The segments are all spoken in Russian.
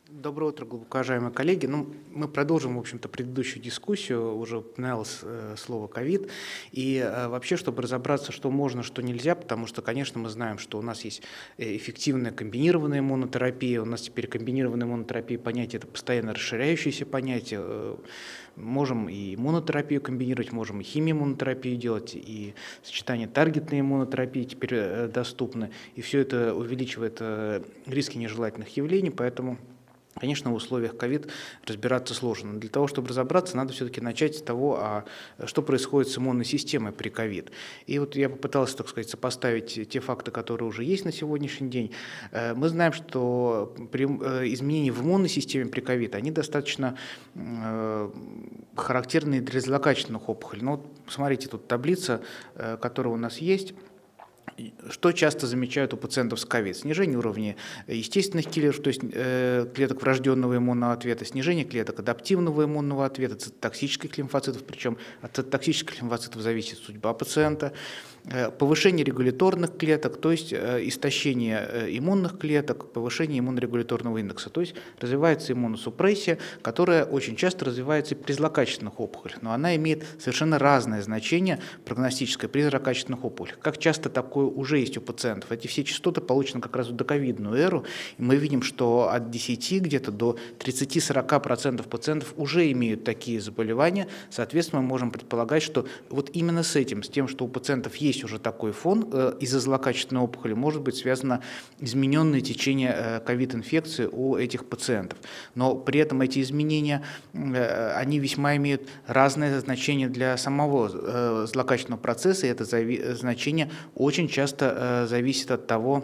Доброе утро, глубоко уважаемые коллеги. Мы продолжим, в общем-то, предыдущую дискуссию. Уже упоминалось слово ковид. И вообще, чтобы разобраться, что можно, что нельзя, потому что, конечно, мы знаем, что у нас есть эффективная комбинированная иммунотерапия. У нас теперь комбинированная иммунотерапия понятие – это постоянно расширяющееся понятие. Можем и иммунотерапию комбинировать, можем и химиоиммунотерапию делать, и сочетание таргетной иммунотерапии теперь доступны. И все это увеличивает риски нежелательных явлений, поэтому, конечно, в условиях ковид разбираться сложно. Но для того, чтобы разобраться, надо все-таки начать с того, что происходит с иммунной системой при ковид. И вот я попытался, так сказать, сопоставить те факты, которые уже есть на сегодняшний день. Мы знаем, что изменения в иммунной системе при ковид, они достаточно характерны для злокачественных опухолей. Ну, вот смотрите, тут таблица, которая у нас есть. Что часто замечают у пациентов с ковид? Снижение уровня естественных киллеров, то есть клеток врожденного иммунного ответа, снижение клеток адаптивного иммунного ответа, цитотоксических лимфоцитов, причем от цитотоксических лимфоцитов зависит судьба пациента, повышение регуляторных клеток, то есть истощение иммунных клеток, повышение иммунорегуляторного индекса, то есть развивается иммуносупрессия, которая очень часто развивается при злокачественных опухолях, но она имеет совершенно разное значение прогностическое при злокачественных опухолях. Как часто такое уже есть у пациентов? Эти все частоты получены как раз в доковидную эру, и мы видим, что от 10 где-то до 30-40% пациентов уже имеют такие заболевания, соответственно, мы можем предполагать, что вот именно с этим, с тем, что у пациентов есть уже такой фон из-за злокачественной опухоли, может быть связано измененное течение ковид-инфекции у этих пациентов. Но при этом эти изменения, они весьма имеют разное значение для самого злокачественного процесса, и это значение очень часто зависит от того,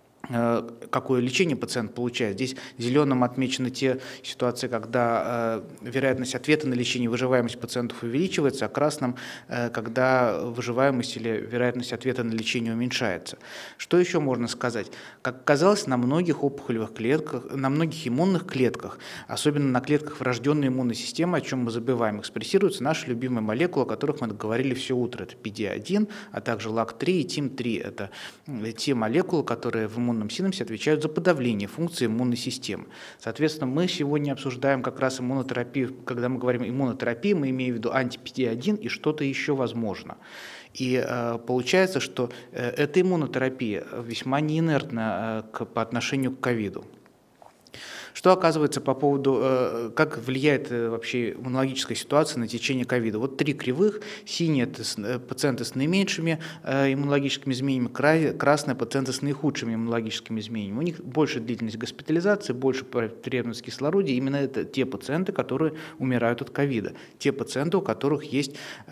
какое лечение пациент получает. Здесь зеленым отмечены те ситуации, когда вероятность ответа на лечение, выживаемость пациентов увеличивается, а красным, когда выживаемость или вероятность ответа на лечение уменьшается. Что еще можно сказать? Как оказалось, на многих опухолевых клетках, на многих иммунных клетках, особенно на клетках врожденной иммунной системы, о чем мы забываем, экспрессируются наши любимые молекулы, о которых мы говорили все утро. Это PD-1, а также LAG-3 и TIM-3. Это те молекулы, которые в иммунном синапсе отвечают за подавление функции иммунной системы. Соответственно, мы сегодня обсуждаем как раз иммунотерапию. Когда мы говорим иммунотерапия, мы имеем в виду анти-PD-1 и что-то еще возможно. И получается, что эта иммунотерапия весьма неинертна по отношению к ковиду. Что оказывается по поводу, как влияет вообще иммунологическая ситуация на течение ковида? Вот три кривых. Синие – это пациенты с наименьшими иммунологическими изменениями, красные – пациенты с наихудшими иммунологическими изменениями. У них больше длительность госпитализации, больше потребность в кислороде. Именно это те пациенты, которые умирают от ковида. Те пациенты, у которых есть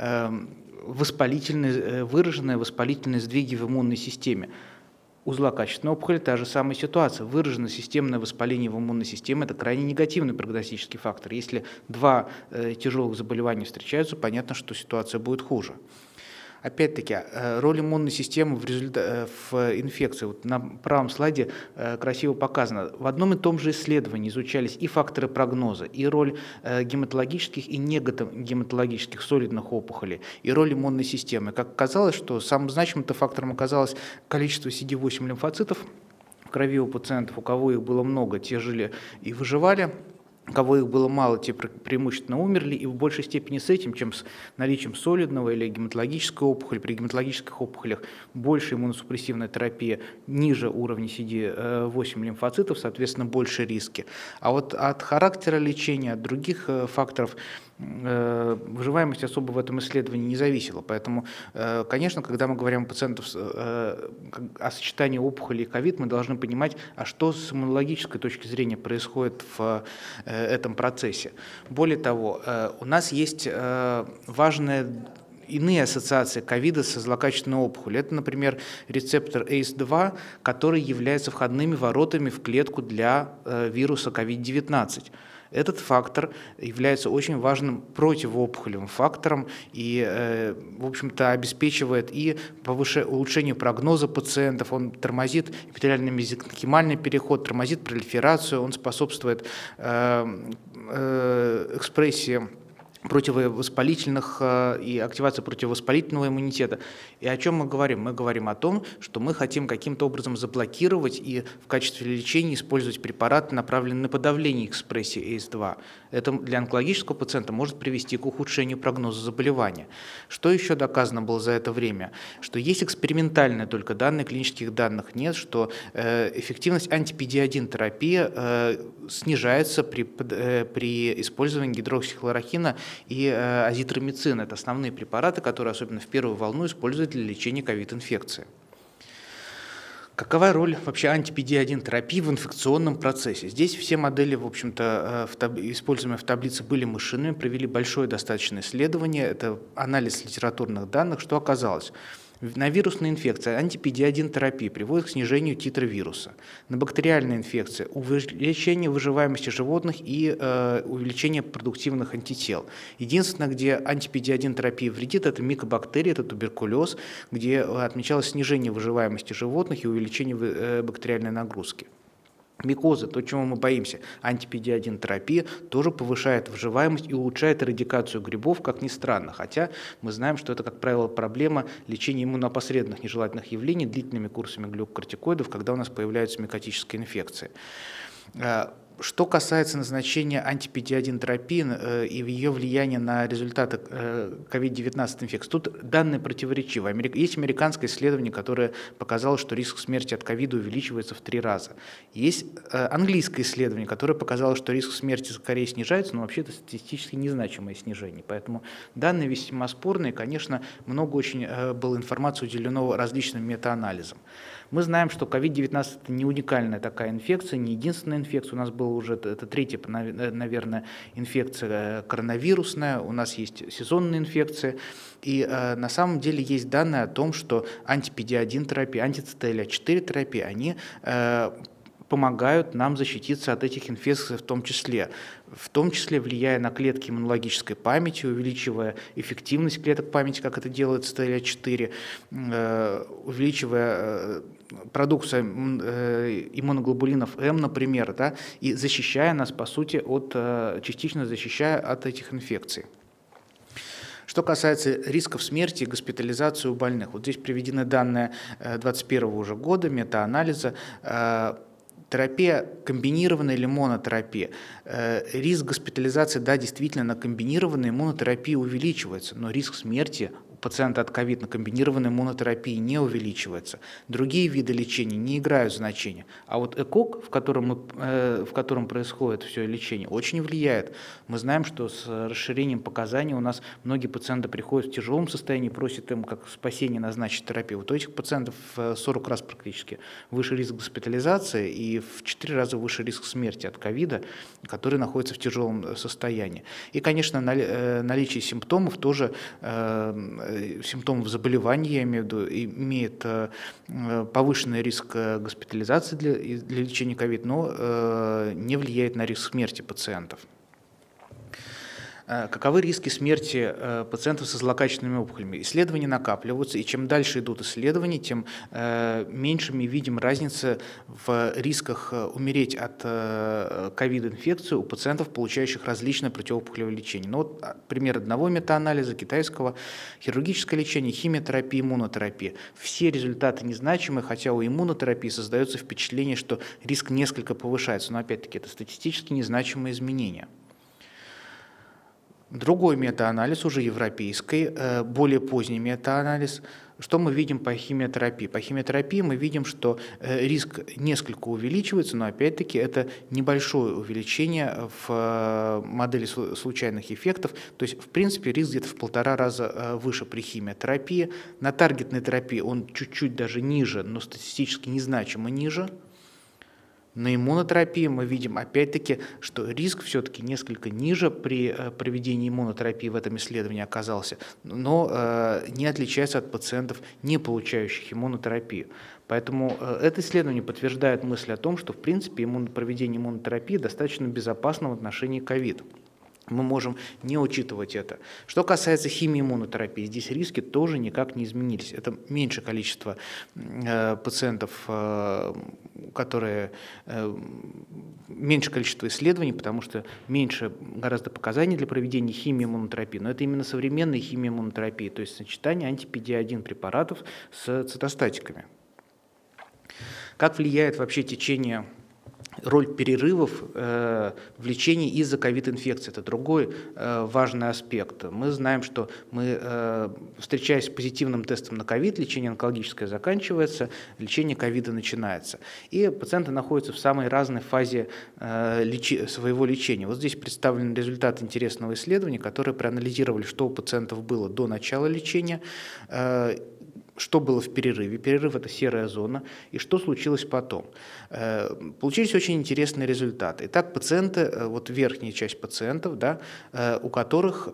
выраженные воспалительные сдвиги в иммунной системе. У злокачественной опухоли та же самая ситуация. Выраженное системное воспаление в иммунной системе – это крайне негативный прогностический фактор. Если два тяжелых заболевания встречаются, понятно, что ситуация будет хуже. Опять-таки, роль иммунной системы в инфекции. Вот на правом слайде красиво показано. В одном и том же исследовании изучались и факторы прогноза, и роль гематологических и негематологических солидных опухолей, и роль иммунной системы. Как оказалось, что самым значимым фактором оказалось количество CD8 лимфоцитов в крови у пациентов. У кого их было много, те жили и выживали. У кого их было мало, те преимущественно умерли, и в большей степени с этим, чем с наличием солидного или гематологической опухоли. При гематологических опухолях больше иммуносупрессивная терапия, ниже уровня CD8 лимфоцитов, соответственно, больше риски. А вот от характера лечения, от других факторов выживаемость особо в этом исследовании не зависела. Поэтому, конечно, когда мы говорим о пациентах о сочетании опухоли и ковид, мы должны понимать, а что с иммунологической точки зрения происходит в этом процессе. Более того, у нас есть важная иные ассоциации ковида со злокачественной опухолью. Это, например, рецептор ACE2, который является входными воротами в клетку для вируса COVID-19. Этот фактор является очень важным противоопухолевым фактором и, в общем-то, обеспечивает и улучшение прогноза пациентов, он тормозит эпителиально-мезенхимальный переход, тормозит пролиферацию, он способствует экспрессии противовоспалительных и активация противовоспалительного иммунитета. И о чем мы говорим? Мы говорим о том, что мы хотим каким-то образом заблокировать и в качестве лечения использовать препараты, направленные на подавление экспрессии ACE2. Это для онкологического пациента может привести к ухудшению прогноза заболевания. Что еще доказано было за это время? Что есть экспериментальные только данные, клинических данных нет, что эффективность анти-PD-1 терапии снижается при использовании гидроксихлорохина и азитромицин. Это основные препараты, которые особенно в первую волну используют для лечения ковид-инфекции. Какова роль вообще анти-PD-1 терапии в инфекционном процессе? Здесь все модели, в общем-то, используемые в таблице, были мышиными, провели большое достаточно исследование, это анализ литературных данных, что оказалось. На вирусные инфекции анти-PD-1 терапия приводит к снижению титра вируса. На бактериальные инфекции увеличение выживаемости животных и увеличение продуктивных антител. Единственное, где анти-PD-1 терапия вредит, это микобактерии, это туберкулез, где отмечалось снижение выживаемости животных и увеличение бактериальной нагрузки. Микоза, то, чего мы боимся, анти-PD-1 терапия тоже повышает выживаемость и улучшает эрадикацию грибов, как ни странно. Хотя мы знаем, что это, как правило, проблема лечения иммуноопосредованных нежелательных явлений длительными курсами глюкокортикоидов, когда у нас появляются микотические инфекции. Что касается назначения анти-PD-1 терапии и ее влияния на результаты COVID-19 инфекции, тут данные противоречивы. Есть американское исследование, которое показало, что риск смерти от ковида увеличивается в 3 раза. Есть английское исследование, которое показало, что риск смерти скорее снижается, но вообще это статистически незначимое снижение. Поэтому данные весьма спорные. Конечно, много очень было информации уделено различным метаанализам. Мы знаем, что COVID-19 – это не уникальная такая инфекция, не единственная инфекция. У нас была уже, это третья, наверное, инфекция коронавирусная, у нас есть сезонные инфекции. И на самом деле есть данные о том, что анти-PD-1 терапия, анти-CTLA-4 терапия, они помогают нам защититься от этих инфекций в том числе влияя на клетки иммунологической памяти, увеличивая эффективность клеток памяти, как это делает CTLA-4, увеличивая продукцию иммуноглобулинов М, например, да, и защищая нас, по сути, частично защищая от этих инфекций. Что касается рисков смерти и госпитализации у больных, вот здесь приведены данные 2021 уже года, метаанализа. Терапия комбинированная или монотерапия. Риск госпитализации, да, действительно, на комбинированной иммунотерапии увеличивается, но риск смерти у пациента от ковид на комбинированной монотерапии не увеличивается. Другие виды лечения не играют значения. А вот ЭКОК, в котором происходит все лечение, очень влияет. Мы знаем, что с расширением показаний у нас многие пациенты приходят в тяжелом состоянии, просят им как спасение назначить терапию. Вот у этих пациентов в 40 раз практически выше риск госпитализации и в 4 раза выше риск смерти от ковида, который находится в тяжелом состоянии. И, конечно, наличие симптомов тоже, симптомов заболевания, я имею в виду, имеет повышенный риск госпитализации для лечения ковид, но не влияет на риск смерти пациентов. Каковы риски смерти пациентов со злокачественными опухолями? Исследования накапливаются, и чем дальше идут исследования, тем меньше мы видим разницы в рисках умереть от ковид-инфекции у пациентов, получающих различное противоопухолевое лечение. Ну, вот пример одного метаанализа китайского: хирургическое лечение, химиотерапия, иммунотерапия. Все результаты незначимы, хотя у иммунотерапии создается впечатление, что риск несколько повышается, но опять-таки это статистически незначимые изменения. Другой метаанализ, уже европейский, более поздний метаанализ. Что мы видим по химиотерапии? По химиотерапии мы видим, что риск несколько увеличивается, но опять-таки это небольшое увеличение в модели случайных эффектов. То есть, в принципе, риск где-то в 1,5 раза выше при химиотерапии. На таргетной терапии он чуть-чуть даже ниже, но статистически незначимо ниже. На иммунотерапии мы видим, опять-таки, что риск все-таки несколько ниже при проведении иммунотерапии в этом исследовании оказался, но не отличается от пациентов, не получающих иммунотерапию. Поэтому это исследование подтверждает мысль о том, что, в принципе, проведение иммунотерапии достаточно безопасно в отношении ковид. Мы можем не учитывать это. Что касается химии иммунотерапии, здесь риски тоже никак не изменились. Это меньше количество пациентов, меньше количество исследований, потому что меньше гораздо показаний для проведения химии иммунотерапии. Но это именно современная химия иммунотерапии, то есть сочетание анти-PD-1 препаратов с цитостатиками. Как влияет вообще роль перерывов в лечении из-за ковид-инфекции? Это другой важный аспект. Мы знаем, что встречаясь с позитивным тестом на ковид, лечение онкологическое заканчивается, лечение ковида начинается. И пациенты находятся в самой разной фазе своего лечения. Вот здесь представлены результаты интересного исследования, которые проанализировали, что у пациентов было до начала лечения, что было в перерыве. Перерыв – это серая зона. И что случилось потом. Получились очень интересные результаты. Итак, пациенты, вот верхняя часть пациентов, да, у которых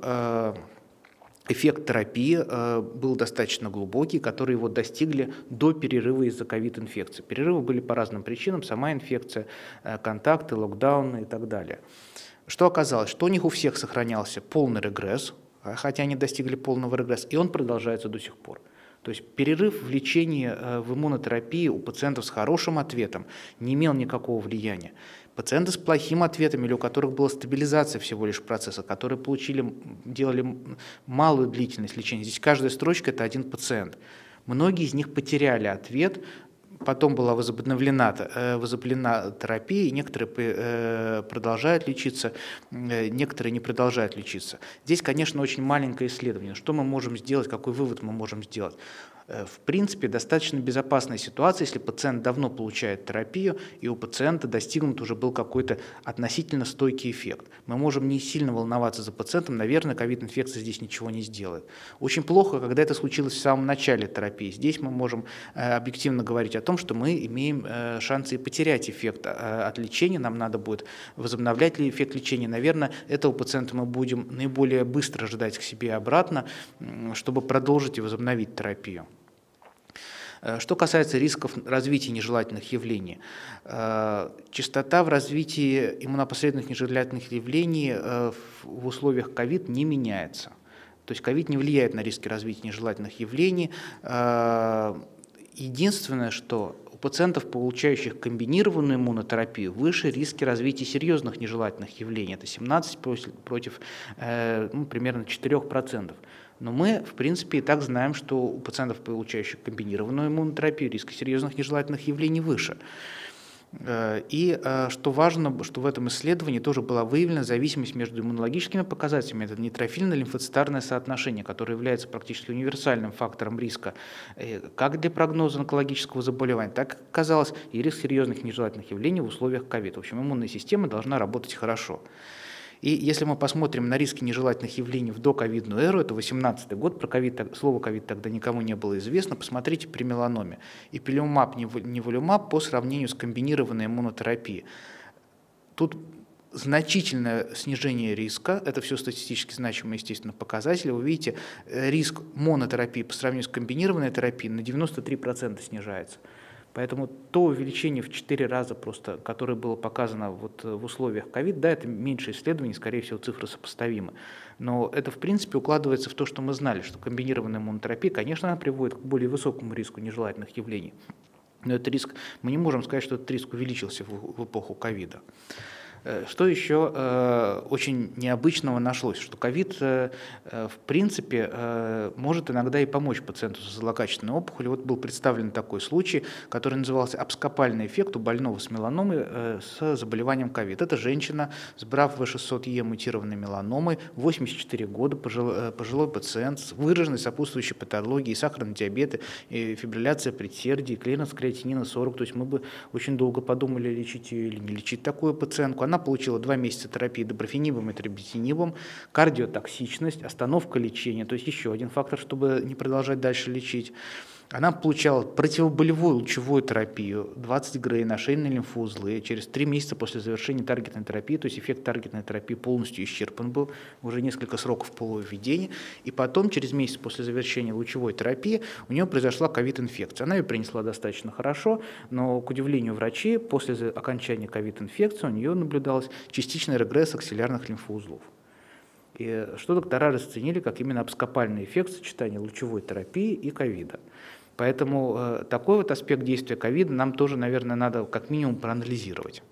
эффект терапии был достаточно глубокий, которые его достигли до перерыва из-за ковид-инфекции. Перерывы были по разным причинам, сама инфекция, контакты, локдауны и так далее. Что оказалось? Что у них у всех сохранялся полный регресс, хотя они достигли полного регресса, и он продолжается до сих пор. То есть перерыв в лечении в иммунотерапии у пациентов с хорошим ответом не имел никакого влияния. Пациенты с плохим ответом или у которых была стабилизация всего лишь процесса, которые делали малую длительность лечения, здесь каждая строчка – это один пациент. Многие из них потеряли ответ, потом была возобновлена терапия, и некоторые продолжают лечиться, некоторые не продолжают лечиться. Здесь, конечно, очень маленькое исследование. Что мы можем сделать, какой вывод мы можем сделать? В принципе, достаточно безопасная ситуация, если пациент давно получает терапию, и у пациента достигнут уже был какой-то относительно стойкий эффект. Мы можем не сильно волноваться за пациентом, наверное, ковид-инфекция здесь ничего не сделает. Очень плохо, когда это случилось в самом начале терапии. Здесь мы можем объективно говорить о том, что мы имеем шансы и потерять эффект от лечения, нам надо будет возобновлять ли эффект лечения. Наверное, этого пациента мы будем наиболее быстро ждать к себе обратно, чтобы продолжить и возобновить терапию. Что касается рисков развития нежелательных явлений, частота в развитии иммунопосредственных нежелательных явлений в условиях ковид не меняется. То есть ковид не влияет на риски развития нежелательных явлений. Единственное, что у пациентов, получающих комбинированную иммунотерапию, выше риски развития серьезных нежелательных явлений. Это 17 против примерно 4%. Но мы, в принципе, и так знаем, что у пациентов, получающих комбинированную иммунотерапию, риск серьезных нежелательных явлений выше. И что важно, что в этом исследовании тоже была выявлена зависимость между иммунологическими показателями, это нейтрофильно-лимфоцитарное соотношение, которое является практически универсальным фактором риска как для прогноза онкологического заболевания, так, оказалось, и риск серьезных нежелательных явлений в условиях ковид. В общем, иммунная система должна работать хорошо. И если мы посмотрим на риски нежелательных явлений в доковидную эру, это 2018 год, про ковид, слово ковид тогда никому не было известно, посмотрите при меланоме. Ipilimumab, nivolumab по сравнению с комбинированной иммунотерапией. Тут значительное снижение риска, это все статистически значимые, естественно, показатели. Вы видите, риск монотерапии по сравнению с комбинированной терапией на 93% снижается. Поэтому то увеличение в 4 раза, просто, которое было показано вот в условиях ковид, да, это меньше исследований, скорее всего, цифры сопоставимы. Но это, в принципе, укладывается в то, что мы знали, что комбинированная иммунотерапия, конечно, она приводит к более высокому риску нежелательных явлений. Но этот риск, мы не можем сказать, что этот риск увеличился в эпоху ковида. Что еще очень необычного нашлось, что ковид, в принципе, может иногда и помочь пациенту с злокачественной опухолью. Вот был представлен такой случай, который назывался абскопальный эффект у больного с меланомой с заболеванием ковид. Это женщина с BRAF-V600E мутированной меланомой, 84 года, пожилой пациент с выраженной сопутствующей патологией, сахарный диабет, и фибрилляция предсердий, клиренс креатинина 40. То есть мы бы очень долго подумали, лечить ее или не лечить такую пациентку. Она получила 2 месяца терапии доброфенибом и трибутинибом, кардиотоксичность, остановка лечения, то есть еще один фактор, чтобы не продолжать дальше лечить. Она получала противоболевую лучевую терапию, 20 Грей на шейные лимфоузлы. Через 3 месяца после завершения таргетной терапии, то есть эффект таргетной терапии полностью исчерпан был, уже несколько сроков полувведения. И потом, через месяц после завершения лучевой терапии, у нее произошла ковид-инфекция. Она ее принесла достаточно хорошо, но, к удивлению врачей, после окончания ковид-инфекции у нее наблюдалась частичный регресс аксиллярных лимфоузлов. и что доктора расценили как именно абскопальный эффект сочетания лучевой терапии и ковида. Поэтому такой вот аспект действия ковида нам тоже, наверное, надо как минимум проанализировать.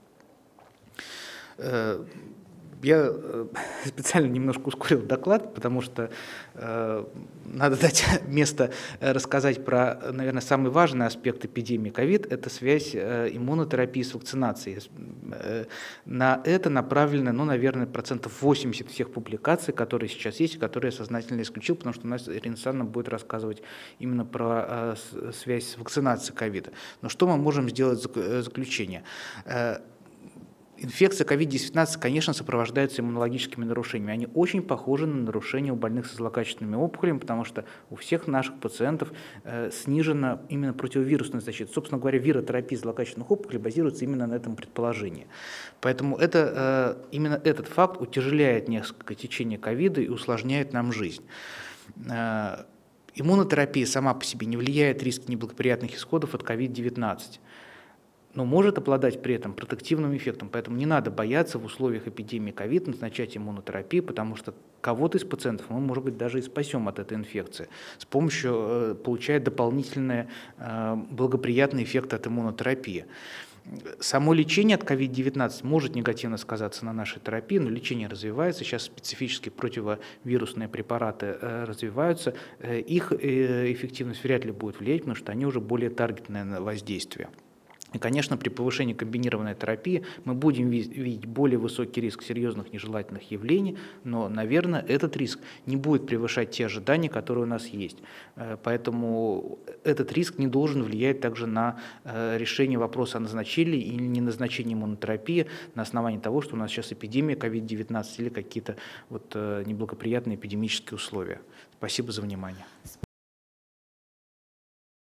Я специально немножко ускорил доклад, потому что надо дать место рассказать про, наверное, самый важный аспект эпидемии ковид – это связь иммунотерапии с вакцинацией. На это направлено, ну, наверное, 80% всех публикаций, которые сейчас есть, и которые я сознательно исключил, потому что у нас Ирина Александровна будет рассказывать именно про связь с вакцинацией ковида. Но что мы можем сделать в заключение? Инфекция COVID-19, конечно, сопровождается иммунологическими нарушениями. Они очень похожи на нарушения у больных со злокачественными опухолями, потому что у всех наших пациентов снижена именно противовирусная защита. Собственно говоря, виротерапия злокачественных опухолей базируется именно на этом предположении. Поэтому именно этот факт утяжеляет несколько течение ковида и усложняет нам жизнь. Иммунотерапия сама по себе не влияет на риски неблагоприятных исходов от COVID-19. Но может обладать при этом протективным эффектом. Поэтому не надо бояться в условиях эпидемии ковид назначать иммунотерапию, потому что кого-то из пациентов мы, может быть, даже и спасем от этой инфекции, получая дополнительные благоприятные эффекты от иммунотерапии. Само лечение от COVID-19 может негативно сказаться на нашей терапии, но лечение развивается. Сейчас специфические противовирусные препараты развиваются. Их эффективность вряд ли будет влиять, потому что они уже более таргетные на воздействие. И, конечно, при повышении комбинированной терапии мы будем видеть более высокий риск серьезных нежелательных явлений, но, наверное, этот риск не будет превышать те ожидания, которые у нас есть. Поэтому этот риск не должен влиять также на решение вопроса о назначении или не назначении иммунотерапии на основании того, что у нас сейчас эпидемия COVID-19 или какие-то неблагоприятные эпидемические условия. Спасибо за внимание.